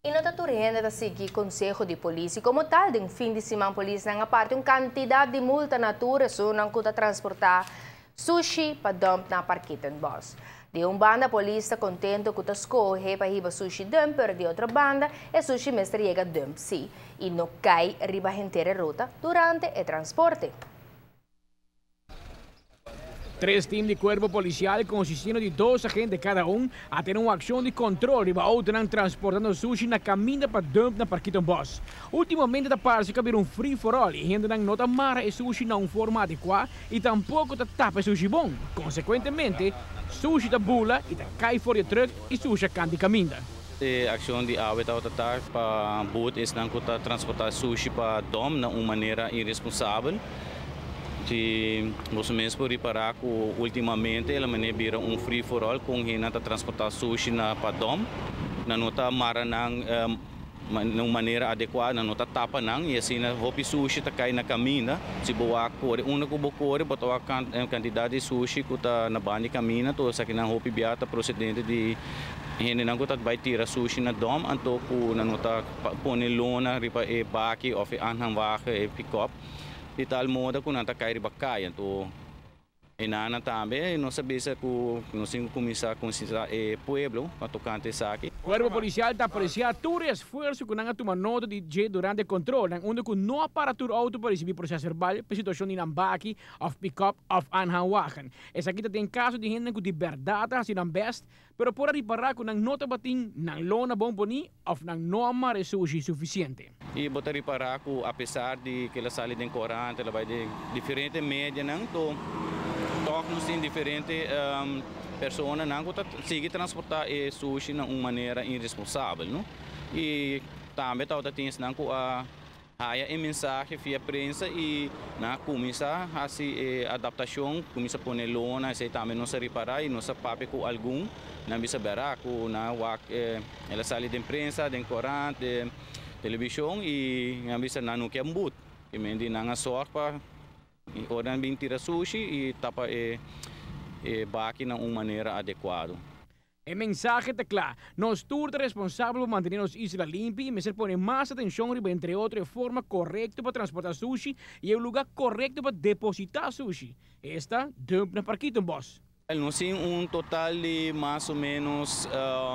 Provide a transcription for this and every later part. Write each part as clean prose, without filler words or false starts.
E nota turenda da seguir Conselho de Polícia como tal, de fim de semana polícia na parte quantidade de multa natura so não custa transportar sushi para dump na parquita em boss. De banda a polícia contento que escorre para riba sushi dumper, de outra banda é sushi mestre chega dump sim e não cai riba inteira rota durante o transporte. 3 times de cuerpo policial consistindo de 2 agentes cada a ter uma ação de controle para outros transportando sushi na caminha para dump na Parquito Boss. Ultimamente da parte que um free for all e gente não nota mara e sushi não forma adequado e tampouco ta tapa sushi bom. Consequentemente, sushi ta bula e ta cai fora do truck e sushi can de caminha. A ação de awet ao tatar para boot é não custa transportar sushi para dom na uma maneira irresponsável. Que nós mesmos por reparar que ultimamente ela vira free for all com quem está transportar sushi na padom, na nota mara numa maneira adequada, na nota tapa não e assim na hopi sushi tá cai na caminha, se boa cor, único bocore botou a quantidade de sushi que tá na banda caminha, tô aqui na hopi biata procedente de gente não gosta vai tirar sushi na dom, anto ku na nota pone lona ripa e baki of anhang wagen e pick up. De tal modo que não está caindo bacana, então enana também não sabia se nós temos que começar a considerar o pueblo para tocar isso aqui. O cuerpo policial está apreciando todo o esforço que não toma nota de durante o controle, onde que não para o auto para receber processo verbal, para situação de nambaki, of pick-up, of anhangwagen. Essa aqui tem caso de gente que de verdade assim não best, pero por reparar que não nota batin, não lona bom boni, of não noma resushi suficiente. E botar reparar que apesar de que ela sai de corante, ela vai de diferentes médias, não tô nós temos diferentes pessoas não conseguem transportar o sushi de uma maneira irresponsável, não? E também tá tem não que a mensagem via prensa e na começa a se adaptação, começa a pôr lona, se também não se reparar e não se pape com algum, não bisa berak com na ela sai de imprensa, de corante, de televisão e não bisa não que embut, que mendi não a sorte para orang bem tira sushi e tapa baki na uma maneira adequada. O mensaje está claro. Nós todos responsáveis por manter as islas limpas e me pone mais atenção entre outras de forma correta para transportar sushi e o lugar correto para depositar sushi. Esta dump na Parquito Boss. Nós temos total de mais ou menos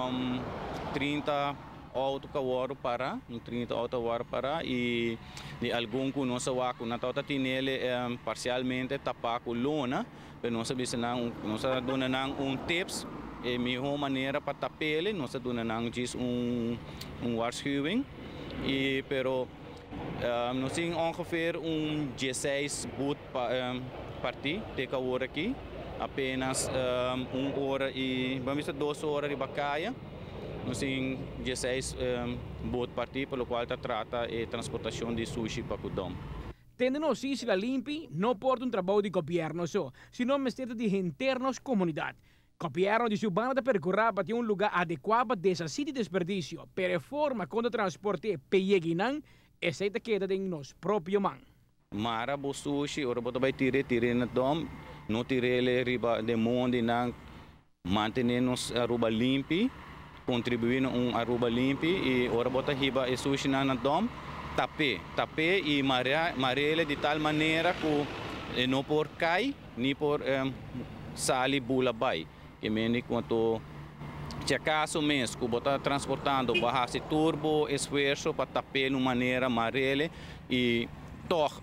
30 auto kawaro para, 30 auto kawaro para e de algum que nós wako na tauta tinele parcialmente tapar com lona, pero nós sabemos nós dona nang tips e melhor maneira para tapele, nós dona nang diz waarschuwing e pero nós temos ongeveer 16 boot parti te kawaro aqui, apenas 1 hora e vamos 2 horas de bacaia. Nós temos 16 boot parti, pelo qual trata a transportação de sushi para o dom. Tendo nos isla limpi, não porta trabalho de governo só, sino mestre de internos comunidade. Governo de sua banda percorrer para lugar adequado para desastir desperdício, pero forma quando transporte peyeginan, essa queda em nos próprio man. Mara bo sushi, ora boto vai tire na dom, não tire ele riba de monde nang manter nos aruba limpi. Contribuir Aruba limpo e ora bota riba e sushi na dom tape e marele de tal maneira que não por cai nem por sali bula bai que meni quanto se acaso mesmo que bota transportando barra se turbo esforço para tape de maneira marele e toch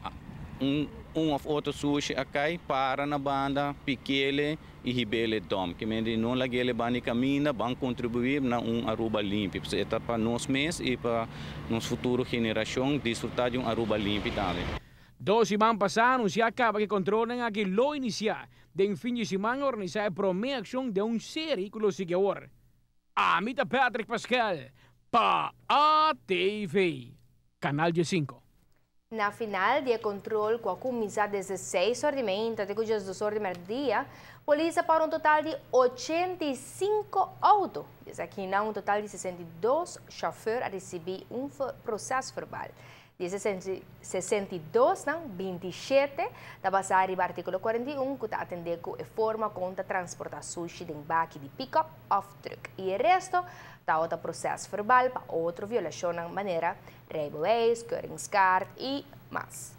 of outro sushi acai para na banda pequele e ribele dom que mende não lagele bani caminha vão contribuir na Aruba limpo é para nós mesmos e para nossa futura geração desfrutar de Aruba limpo também. 2 semanas passaram se acaba que controlam aqui lo iniciar de fim de semana organizar a primeira ação de série que lo sigue agora. Amita Patrick Pascal para ATV Canal 5. Na final, dia controle com a comissão 16 ordenamentos de cujas 2 ordenamentos dia, polícia para um total de 85 autos. Diz aqui não um total de 62 chauffeurs a receber processo verbal. de 62 ng 27, tabasari ba artikulo 41, kuta atende ko e forma conta transportar sushi ding baki di pick-up of truck. E il resto, ta outra processo verbal pa outro violação ng manera, rebel ways, keuringskaart e mas.